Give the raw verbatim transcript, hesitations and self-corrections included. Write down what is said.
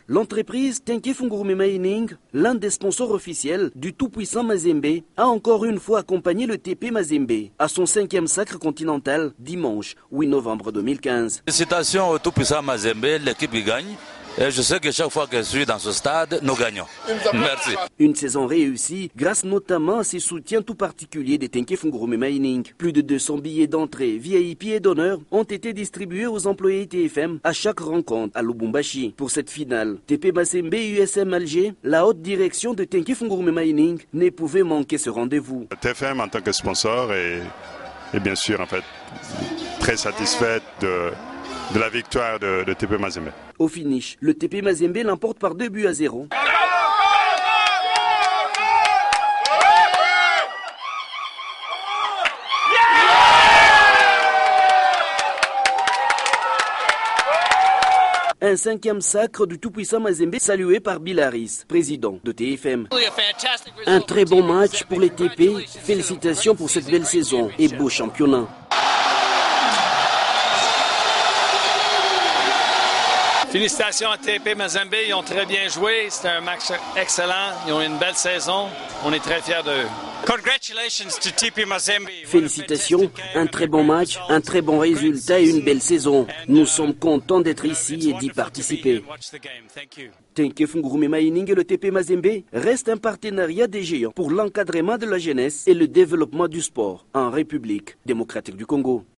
L'entreprise Tenke Fungurume Mining, l'un des sponsors officiels du tout-puissant Mazembe, a encore une fois accompagné le T P Mazembe à son cinquième sacre continental dimanche huit novembre deux mille quinze. Félicitations au tout-puissant Mazembe, l'équipe qui gagne. Et je sais que chaque fois que je suis dans ce stade, nous gagnons. Merci. Une saison réussie grâce notamment à ses soutiens tout particuliers des Tenke Fungurume Mining. Plus de deux cents billets d'entrée, V I P et d'honneur ont été distribués aux employés T F M à chaque rencontre à Lubumbashi. Pour cette finale, T P Mazembe et U S M Alger, la haute direction de Tenke Fungurume Mining ne pouvait manquer ce rendez-vous. T F M en tant que sponsor est, est bien sûr en fait très satisfaite de... de la victoire de, de T P Mazembe. Au finish, le T P Mazembe l'emporte par deux buts à zéro. Un cinquième sacre du tout-puissant Mazembe salué par Bill Harris, président de T F M. Un très bon match pour les T P. Félicitations pour cette belle saison et beau championnat. Félicitations à T P Mazembe, ils ont très bien joué, c'était un match excellent, ils ont une belle saison, on est très fiers d'eux. Congratulations to T P Mazembe. Félicitations, un très bon match, un très bon résultat et une belle saison. Nous sommes contents d'être ici et d'y participer. Tenke Fungurume Mining et le T P Mazembe restent un partenariat des géants pour l'encadrement de la jeunesse et le développement du sport en République démocratique du Congo.